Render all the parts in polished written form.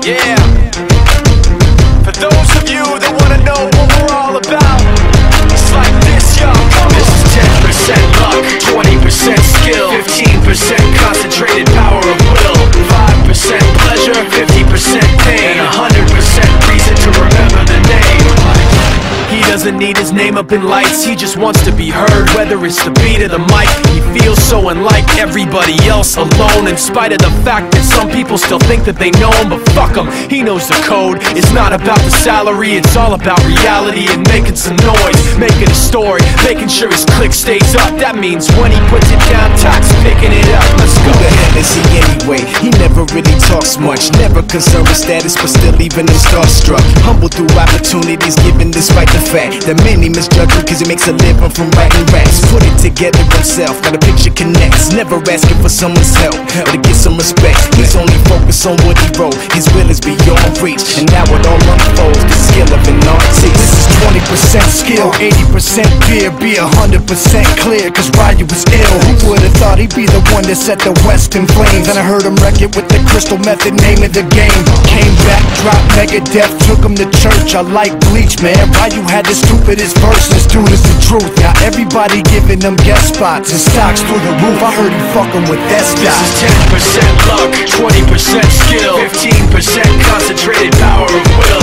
Yeah. For those of you that wanna know what we're all about, it's like this, yo. This is 10% luck, 20% skill, 15% concentrated power of will, 5% pleasure, 50% pain, and 100% reason to remember the name. He doesn't need his name up in lights, he just wants to be heard. Whether it's the beat or the mic, he feels so unlike everybody else, alone. In spite of the fact that some people still think that they know him, but fuck him, he knows the code. It's not about the salary, it's all about reality and making some noise, making a story, making sure his click stays up. That means when he puts it down, Tox picking it up. Let's go. Who the hell is he anyway? He never really talks much, never concerned with status, but still even him starstruck. Humble through opportunities given despite the fact that many misjudge him cause he makes a living from writing raps. Put it together himself, now the picture connects, never asking for someone's help or to get some respect. He's only focused on what he wrote, his will is beyond reach, and now it all unfolds, the skill of an artist. This is 20% skill, 80% fear, be 100% clear, cause Ryu was ill. Who would've thought he'd be the one that set the West in flames? And I heard him wreck it with the Crystal Method, name of the game. Came back, dropped Megadeth, took him to church. I like Bleach, man. Ryu had the stupidest verse, this dude is the truth. Now everybody giving them guest spots and stocks through the roof. I heard he fucking with that stock. This is 10% luck, 20% skill, 15% concentrated power of will,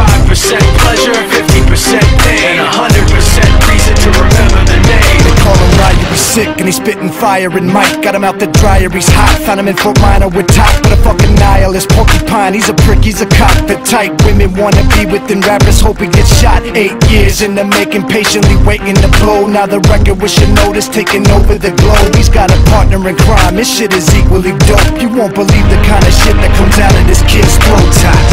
5% pleasure, 50% pain, and 100% reason to remember the name. They call him Ryu, he's sick and he's spitting fire. And Mike got him out the dryer, he's hot. Found him in Fort Minor with Top, but a fucking nihilist porcupine. He's a prick, he's a cop. The type women wanna be within rappers, hope he gets shot. 8 years in the making, patiently waiting to blow. Now the record with your notice taking over the globe. He's got a partner in crime, this shit is equally dope. You won't believe the kind of shit that comes out of this kid's throat.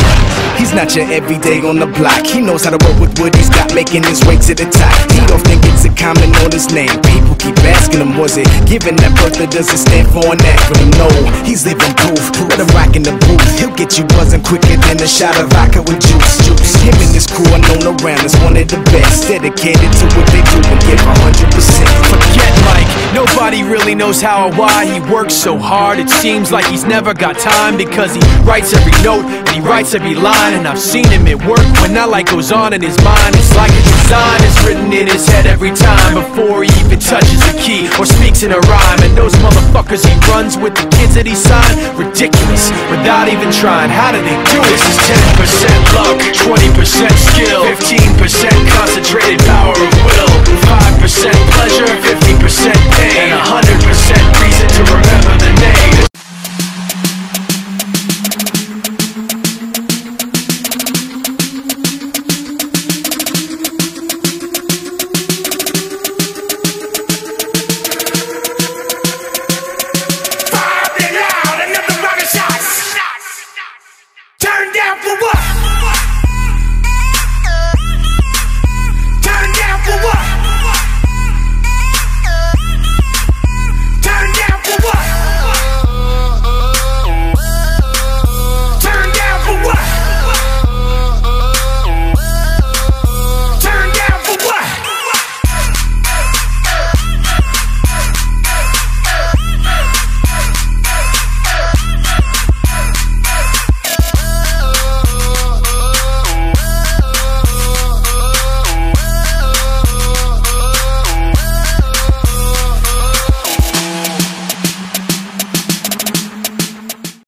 He's not your everyday on the block. He knows how to work with what he's got, making his way to the top. He don't think it's a comment on his name. People keep asking him, was it given that birth that doesn't stand for an acronym? No, he's living proof. Let him rock in the booth. He'll get you buzzing quicker than a shot of vodka with juice. Him and his crew are known around as one of the best, dedicated to what they do and give 100%. Forget Mike, nobody really knows how or why he works so hard. It seems like he's never got time, because he writes every note and he writes every line. And I've seen him at work when that light goes on in his mind. It's like a design is written in his head every time before he even touches a key or speaks in a rhyme. And those motherfuckers he runs with, the kids that he signed, ridiculous, without even trying. How do they do it? This is 10% luck, 20% skill, 15% concentrated power of will, 5% pleasure, 50% pain, and 100%